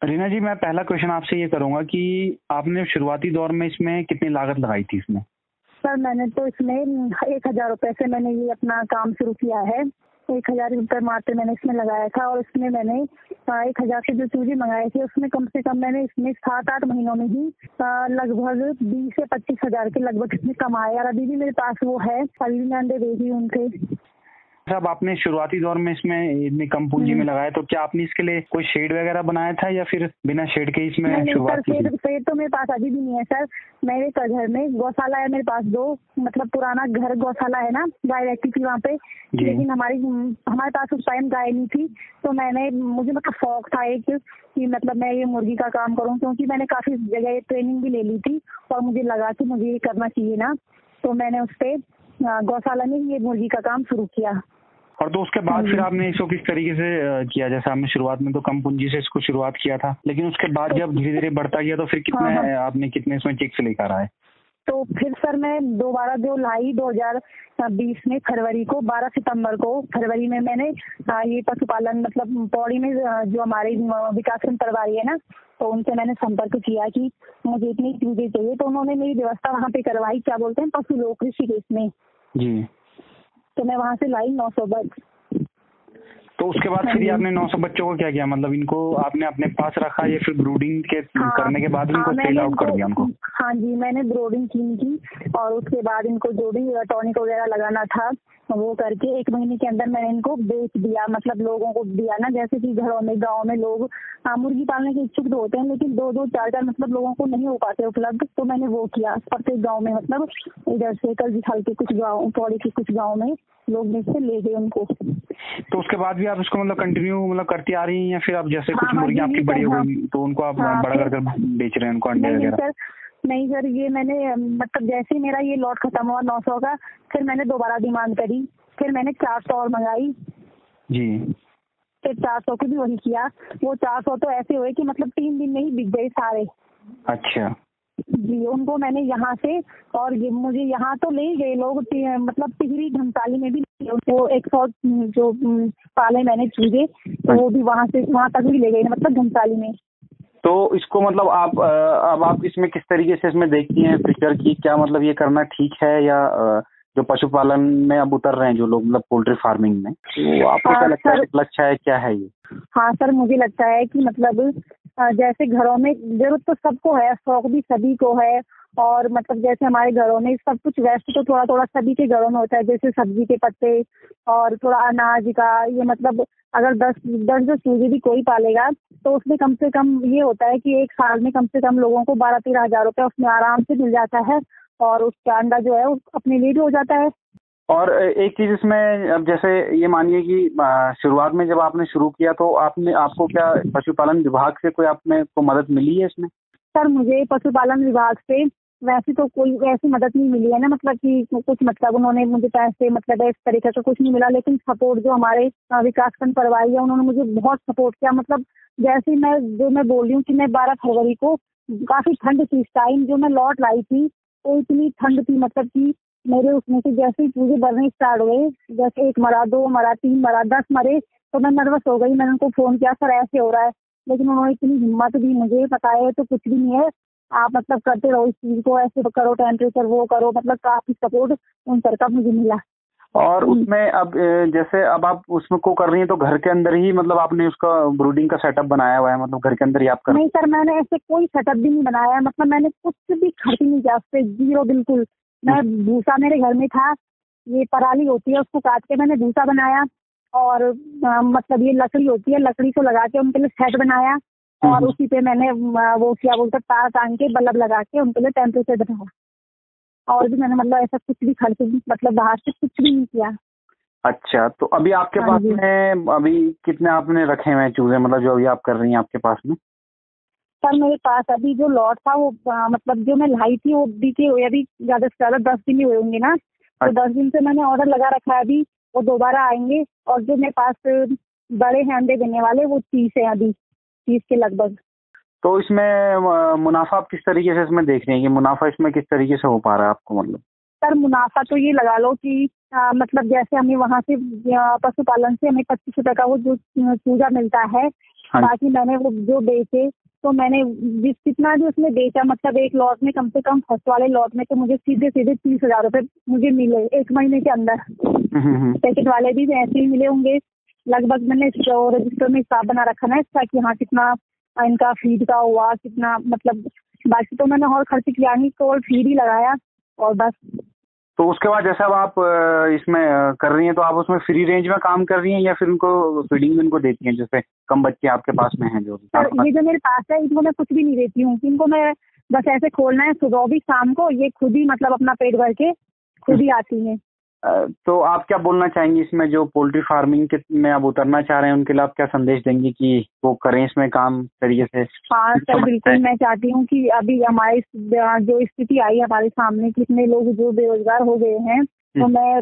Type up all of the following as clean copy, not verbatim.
रीना जी, मैं पहला क्वेश्चन आपसे ये करूंगा कि आपने शुरुआती दौर में इसमें कितनी लागत लगाई थी इसमें? सर मैंने तो इसमें 1,000 रुपए से मैंने ये अपना काम शुरू किया है। 1,000 रुपए मात्र मैंने इसमें लगाया था और इसमें मैंने 1,000 से जो चूजे मंगाए थे उसमें कम से कम मैंने इसमें 7-8 महीनों में ही लगभग 20 से 25,000 के लगभग इसमें कमाए और अभी भी मेरे पास वो है, अभी भी मैं अंडे दे रही हूँ उनसे। साहब, आपने शुरुआती दौर में इसमें इतनी कम पूंजी में लगाया, तो क्या आपने इसके लिए कोई शेड वगैरह बनाया था या फिर बिना शेड के इसमें शुरुआत की थी? शेड तो मेरे पास अभी भी नहीं है सर। मेरे घर में गौशाला है मेरे पास 2, मतलब पुराना घर गौशाला है ना, गाय रहती थी वहाँ पे, लेकिन हमारे पास उस टाइम गाय नहीं थी। तो मुझे मतलब शौक था एक कि मतलब मैं ये मुर्गी का काम करूँ, क्योंकि मैंने काफी जगह ट्रेनिंग भी ले ली थी और मुझे लगा कि मुझे ये करना चाहिए ना, तो मैंने उस पे गौशाला में ये मुर्गी का काम शुरू किया। और तो उसके बाद फिर आपने इसको किस तरीके से किया? जैसे आपने शुरुआत में तो कम पूंजी से इसको शुरुआत किया था, लेकिन उसके बाद जब धीरे धीरे बढ़ता गया तो फिर आपने कितने इसमें चिक्स लेकर आए? तो फिर सर मैं दोबारा जो लाई 2020 में फरवरी को, 12 सितंबर को फरवरी में मैंने ये पशुपालन मतलब पौड़ी में जो हमारे विकासखंड प्रभारी है ना, तो उनसे मैंने संपर्क किया कि मुझे इतनी चीजें चाहिए, तो उन्होंने मेरी व्यवस्था वहाँ पे करवाई, क्या बोलते हैं, पशु लोक ऋषिकेश में जी। तो मैं वहाँ से लाई 900 बच्चे। तो उसके बाद फिर आपने 900 बच्चों को क्या किया? मतलब इनको आपने अपने पास रखा या फिर ब्रूडिंग करने के बाद इनको सेल आउट कर दिया उनको? हाँ जी, मैंने ब्रूडिंग की और उसके बाद इनको जो भी टॉनिक वगैरह लगाना था वो करके 1 महीने के अंदर मैंने इनको बेच दिया, मतलब लोगों को दिया ना, जैसे कि घरों में गाँव में लोग मुर्गी पालने के इच्छुक तो होते हैं, लेकिन 2-2, 4-4 मतलब लोगों को नहीं हो पाते उपलब्ध, तो मैंने वो किया प्रत्येक गाँव में, मतलब इधर से कल के कुछ गाँव, पौड़ी के कुछ गाँव में लोग मुझसे ले गए उनको। तो उसके बाद भी आप इसको मतलब कंटिन्यू मतलब करती आ रही हैं या फिर आप जैसे कुछ मुर्गियां आपकी बड़ी हो गई तो उनको आप बड़ा कर बेच रहे हैं उनको अंडे वगैरह? नहीं सर, ये मैंने मतलब जैसे ही मेरा ये लॉट खत्म हुआ 900 का, फिर मैंने दोबारा डिमांड करी, फिर मैंने 400 और मंगाई जी। फिर 400 की भी वही किया, वो 400 तो ऐसे हुए कि मतलब 3 दिन में ही बिक गए सारे। अच्छा जी, उनको मैंने यहाँ से और मुझे यहाँ तो ले गए लोग, मतलब टिहरी घंटाली में भी वो 100 जो पाले मैंने चूजे, तो वो भी वहाँ तक भी ले गए, मतलब घंटाली में। तो इसको मतलब अब आप इसमें किस तरीके से इसमें देखती हैं फ्यूचर की, क्या मतलब ये करना ठीक है या जो पशुपालन में अब उतर रहे हैं जो लोग मतलब पोल्ट्री फार्मिंग में, तो आपको क्या लगता है लक्ष्य है, क्या है ये? हाँ सर, मुझे लगता है कि मतलब जैसे घरों में जरूरत तो सबको है, शौक भी सभी को है, और मतलब जैसे हमारे घरों में सब कुछ वैसे तो थोड़ा थोड़ा सभी के घरों में होता है, जैसे सब्जी के पत्ते और थोड़ा अनाज का, ये मतलब अगर 10 जो चूजे भी कोई पालेगा तो उसमें कम से कम ये होता है कि 1 साल में कम से कम लोगों को 12-13 हज़ार रुपये उसमें आराम से मिल जाता है और उसका अंडा जो है अपने लिए भी हो जाता है। और एक चीज इसमें, अब जैसे ये मानिए कि शुरुआत में जब आपने शुरू किया तो आपको क्या पशुपालन विभाग से कोई आपने को मदद मिली है इसमें? सर मुझे पशुपालन विभाग से वैसे तो कोई ऐसी मदद नहीं मिली है ना, मतलब कि कुछ मतलब उन्होंने मुझे पैसे मतलब इस तरीके का कुछ नहीं मिला, लेकिन सपोर्ट जो हमारे विकासखंड प्रभारी है उन्होंने मुझे बहुत सपोर्ट किया। मतलब जैसे मैं बोल रही हूँ कि मैं 12 फरवरी को काफी ठंड थी, इस टाइम जो मैं लौट लाई थी तो इतनी ठंड थी, मतलब कि मेरे उसमें से जैसे ही चूजे बढ़ने स्टार्ट हुए, जैसे 1 मरा, 2 मरा, 3 मरा, 10 मरे, तो मैं नर्वस हो गई। मैंने उनको फोन किया, सर ऐसे हो रहा है, लेकिन उन्होंने इतनी हिम्मत दी मुझे, बताया तो कुछ भी नहीं है, आप मतलब करते रहो इस चीज को, ऐसे करो, टेम्परेचर वो करो, मतलब काफी सपोर्ट उन सर का मुझे मिला। और उसमें अब जैसे अब आप उसमें को कर रही हैं तो घर के अंदर ही मतलब आपने उसका ब्रूडिंग का सेटअप बनाया हुआ है, मतलब घर के अंदर ही आप कर? नहीं सर, मैंने ऐसे कोई सेटअप भी नहीं बनाया, मतलब मैंने कुछ भी खर्च नहीं किया उससे, जीरो बिल्कुल। मैं भूसा मेरे घर में था, ये पराली होती है उसको काट के मैंने भूसा बनाया, और मतलब ये लकड़ी होती है, लकड़ी को लगा के उनके लिए सेट बनाया, और उसी पे मैंने वो क्या बोलते तार टांग के बल्ब लगा के उनके लिए टेम्परेचर बनाया, और भी मैंने मतलब ऐसा कुछ भी खर्च मतलब बाहर से कुछ भी नहीं किया। अच्छा, तो अभी आपके पास में अभी कितने आपने रखे हुए हैं चूजे, मतलब जो अभी आप कर रही हैं आपके पास में? सर मेरे पास अभी जो लॉट था वो मतलब जो मैं लाई थी वो बीते हुए अभी ज्यादा से ज्यादा 10 दिन ही हुए होंगे ना, तो 10 दिन से मैंने ऑर्डर लगा रखा है, अभी वो दोबारा आएंगे, और जो मेरे पास बड़े हैं अंडे देने वाले वो 30 है, अभी 30 के लगभग। तो इसमें मुनाफा आप किस तरीके से इसमें देख रहे हैं कि मुनाफा इसमें किस तरीके से हो पा रहा है आपको? मतलब सर मुनाफा तो ये लगा लो कि मतलब जैसे हमें वहाँ से पशुपालन से हमें 25 रुपए का वो जो चूजा मिलता है, हाँ। बाकी मैंने वो जो बेचे तो मैंने जितना भी उसमें बेचा मतलब एक लॉट में कम से कम फर्स्ट वाले लॉट में तो मुझे सीधे 30,000 रुपए मुझे मिले 1 महीने के अंदर। सेकंड वाले भी ऐसे ही मिले होंगे लगभग। मैंने रजिस्टर में हिसाब बना रखा ना इसका कि हाँ कितना इनका फीड का हुआ कितना मतलब। बाकी तो मैंने और खर्च किया नहीं, केवल फीड ही लगाया और बस। तो उसके बाद जैसे अब आप इसमें कर रही हैं तो आप उसमें फ्री रेंज में काम कर रही हैं या फिर उनको फीडिंग भी उनको देती हैं, जैसे कम बच्चे आपके पास में हैं जो सर ये जो मेरे पास है इनको मैं कुछ भी नहीं देती हूँ, इनको मैं बस ऐसे खोलना है सुबह भी शाम को, ये खुद ही मतलब अपना पेट भर के खुद ही आती हैं। तो आप क्या बोलना चाहेंगी इसमें जो पोल्ट्री फार्मिंग के में आप उतरना चाह रहे हैं उनके लिए आप क्या संदेश देंगी कि वो करें इसमें काम तरीके से? हाँ सर बिल्कुल, मैं चाहती हूँ कि अभी हमारी जो स्थिति आई हमारे सामने कितने लोग जो बेरोजगार हो गए हैं, तो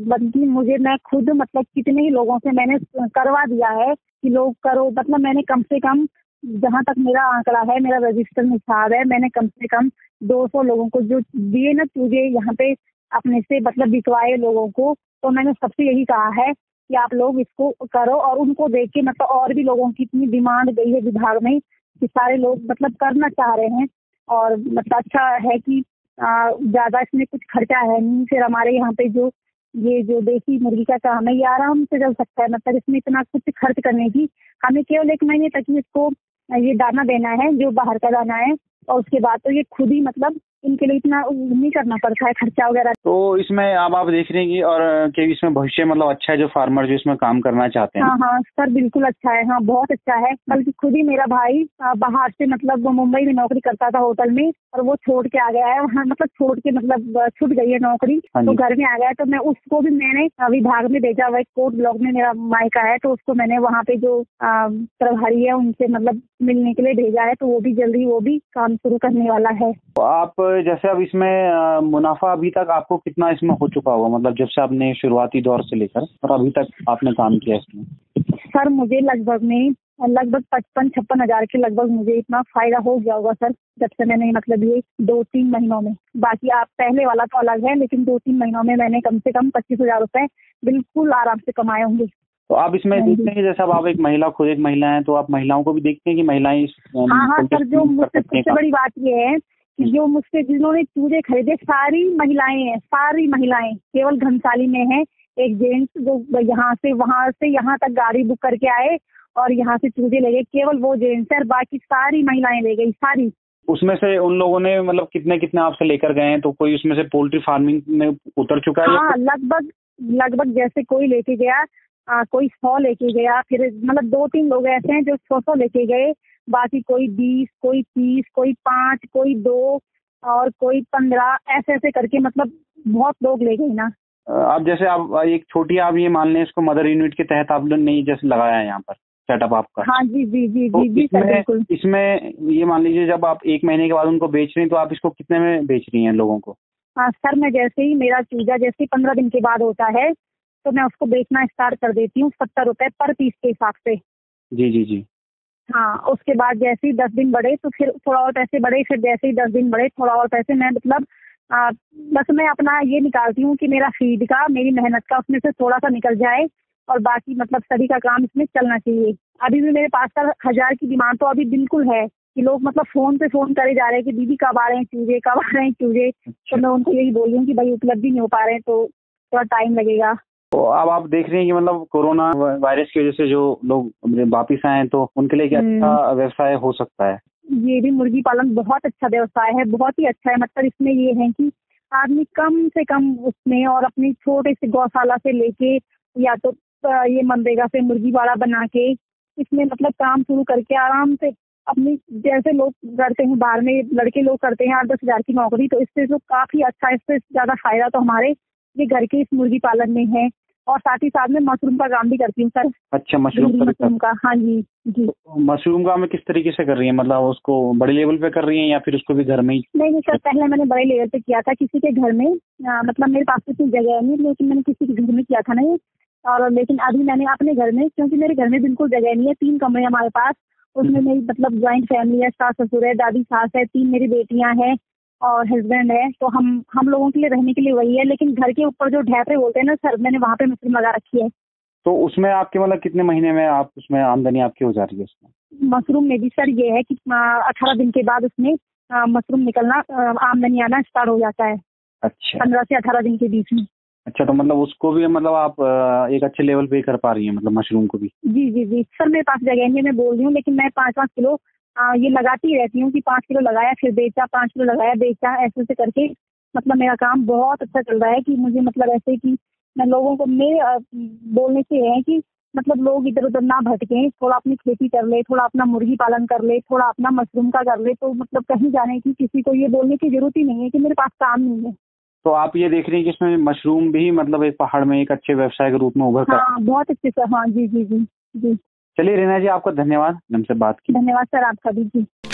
मैं खुद मतलब कितने ही लोगों से मैंने करवा दिया है कि लोग करो। मतलब मैंने कम से कम जहाँ तक मेरा आंकड़ा है, मेरा रजिस्टर में हिसाब है, मैंने कम से कम 200 लोगों को जो दिए ना चूजे यहाँ पे अपने से मतलब बिकवाए लोगों को, तो मैंने सबसे यही कहा है कि आप लोग इसको करो। और उनको देख के मतलब और भी लोगों की इतनी डिमांड गई है विभाग में कि सारे लोग मतलब करना चाह रहे हैं। और मतलब अच्छा है कि ज्यादा इसमें कुछ खर्चा है नहीं। फिर हमारे यहाँ पे जो ये जो देसी मुर्गी का काम है ये आराम से चल सकता है, मतलब इसमें इतना कुछ खर्च करने की हमें केवल 1 महीने तक ही इसको ये दाना देना है जो बाहर का दाना है, और उसके बाद तो ये खुद ही मतलब इनके लिए इतना नहीं करना पड़ता है खर्चा वगैरह। तो इसमें अब आप देख रहे हैं कि और कि इसमें भविष्य मतलब अच्छा है जो फार्मर जो इसमें काम करना चाहते हैं? हाँ हाँ सर बिल्कुल अच्छा है, हाँ बहुत अच्छा है। बल्कि खुद ही मेरा भाई बाहर से मतलब वो मुंबई में नौकरी करता था होटल में, और वो छोड़ के आ गया है वहाँ, मतलब छोड़ के मतलब छूट गई है नौकरी तो घर में आ गया है। तो मैं उसको भी मैंने विभाग में भेजा हुआ, कोर्ट ब्लॉक में मेरा मायका है, तो उसको मैंने वहाँ पे जो प्रभारी है उनसे मतलब मिलने के लिए भेजा है, तो वो भी जल्दी वो भी काम शुरू करने वाला है। तो आप जैसे अब इसमें मुनाफा अभी तक आपको कितना इसमें हो चुका होगा, मतलब जब से आपने शुरुआती दौर से लेकर और अभी तक आपने काम किया इसमें? सर मुझे लगभग 55-56 हजार के लगभग मुझे इतना फायदा हो गया होगा सर, जब से मैंने मतलब ये 2-3 महीनों में। बाकी आप पहले वाला तो अलग है, लेकिन 2-3 महीनों में मैंने कम से कम 25,000 रुपए बिल्कुल आराम से कमाए होंगे। तो आप इसमें देखते हैं कि जैसे अब आप एक महिला, खुद एक महिला हैं, तो आप महिलाओं को भी देखते हैं कि महिलाएं हाँ सर, जो मुझसे सबसे बड़ी बात ये है कि जो मुझसे जिन्होंने चूजे खरीदे सारी महिलाएं हैं, सारी महिलाएं। केवल घनसाली में है एक जेंट्स जो यहाँ से वहाँ से यहाँ तक गाड़ी बुक करके आए और यहाँ से चूजे ले गए, केवल वो जेंट्स है, बाकी सारी महिलाएं ले गई सारी। उसमें से उन लोगों ने मतलब कितने कितने आपसे लेकर गए हैं, तो कोई उसमें से पोल्ट्री फार्मिंग में उतर चुका है? हाँ लगभग जैसे कोई लेके गया, कोई 100 लेके गया, फिर मतलब 2-3 लोग ऐसे हैं जो 100 लेके गए, बाकी कोई 20, कोई 30, कोई 5, कोई 2 और कोई 15 ऐसे ऐसे करके मतलब बहुत लोग ले गए ना। अब जैसे आप एक छोटी, आप ये मान लें इसको मदर यूनिट के तहत आपने नहीं जैसे लगाया है यहाँ पर सेटअप आपका। हाँ जी जी जी तो जी जी सर बिल्कुल। इसमें ये मान लीजिए जब आप 1 महीने के बाद उनको बेच रही हैं तो आप इसको कितने में बेच रही हैं लोगों को? हाँ सर, मैं जैसे ही मेरा चूजा जैसे 15 दिन के बाद होता है तो मैं उसको बेचना स्टार्ट कर देती हूँ 70 रुपए पर पीस के हिसाब से। जी जी जी। हाँ, उसके बाद जैसे ही 10 दिन बढ़े तो फिर थोड़ा और पैसे बढ़े, फिर जैसे ही 10 दिन बढ़े थोड़ा और पैसे। मैं मतलब बस मैं अपना ये निकालती हूँ कि मेरा फीड का, मेरी मेहनत का उसमें से थोड़ा सा निकल जाए, और बाकी मतलब सभी का काम इसमें चलना चाहिए। अभी भी मेरे पास सर 1000 की डिमांड तो अभी बिल्कुल है कि लोग मतलब फोन पे फोन करे जा रहे हैं कि दीदी कब आ रहे हैं चूजे, कब आ रहे हैं चूजे। तो मैं उनको यही बोल रही हूँ कि भाई उपलब्ध ही नहीं हो पा रहे हैं तो थोड़ा टाइम लगेगा। तो अब आप देख रहे हैं कि मतलब कोरोना वायरस की वजह से जो लोग वापिस आए हैं तो उनके लिए क्या अच्छा व्यवसाय हो सकता है? ये भी मुर्गी पालन बहुत अच्छा व्यवसाय है, बहुत ही अच्छा है। मतलब इसमें ये है कि आदमी कम से कम उसमें और अपनी छोटे से गौशाला से लेके या तो ये मनरेगा से मुर्गी वाड़ा बना के इसमें मतलब काम शुरू करके आराम से अपनी, जैसे लोग करते हैं बाहर में लड़के लोग करते हैं 8-10 हजार की नौकरी, तो इससे तो काफी अच्छा है। इससे ज्यादा फायदा तो हमारे ये घर के इस मुर्गी पालन में है। और साथ ही साथ में मशरूम का काम भी करती हूँ सर। अच्छा, मशरूम का? हाँ जी जी। तो मशरूम का मैं किस तरीके से कर रही है, मतलब उसको बड़े लेवल पे कर रही है या फिर उसको भी घर में ही? नहीं सर, पहले मैंने बड़े लेवल पे किया था किसी के घर में। मतलब मेरे पास इतनी जगह नहीं, लेकिन मैंने किसी के घर में किया था ना ये। और लेकिन अभी मैंने अपने घर में, क्योंकि मेरे घर में बिल्कुल जगह नहीं है, 3 कमरे हमारे पास, उसमें मेरी मतलब ज्वाइंट फैमिली है, सास ससुर है, दादी सास है, 3 मेरी बेटियां हैं और हस्बैंड है। तो हम लोगों के लिए रहने के लिए वही है, लेकिन घर के ऊपर जो ढेपे बोलते हैं ना सर, मैंने वहाँ पे मशरूम लगा रखी है। तो उसमें आपके मतलब कितने महीने में आप उसमें आमदनी आपकी हो जा रही है उसमें? मशरूम में भी सर ये है कि 18 दिन के बाद उसमें मशरूम निकलना, आमदनी आना स्टार्ट हो जाता है। अच्छा 15 से 18 दिन के बीच में। अच्छा, तो मतलब उसको भी मतलब आप एक अच्छे लेवल पे ही कर पा रही हैं, मतलब मशरूम को भी? जी जी जी सर, मेरे पास जगह नहीं है, मैं बोल रही हूँ, लेकिन मैं 5-5 किलो ये लगाती रहती हूँ कि 5 किलो लगाया फिर बेचा, 5 किलो लगाया बेचा, ऐसे ऐसे करके मतलब मेरा काम बहुत अच्छा चल रहा है। कि मुझे मतलब ऐसे कि मैं लोगों को मेरे बोलने से है कि मतलब लोग इधर उधर ना भटके, थोड़ा अपनी खेती कर ले, थोड़ा अपना मुर्गी पालन कर ले, थोड़ा अपना मशरूम का कर ले, तो मतलब कहीं जाने की किसी को ये बोलने की जरूरत ही नहीं है कि मेरे पास काम नहीं है। तो आप ये देख रही हैं कि इसमें मशरूम भी मतलब एक पहाड़ में एक अच्छे व्यवसाय के रूप में उभर कर? हाँ बहुत अच्छे सर, हाँ जी जी जी जी। चलिए रीना जी, आपका धन्यवाद हमसे बात की। धन्यवाद सर आपका भी जी।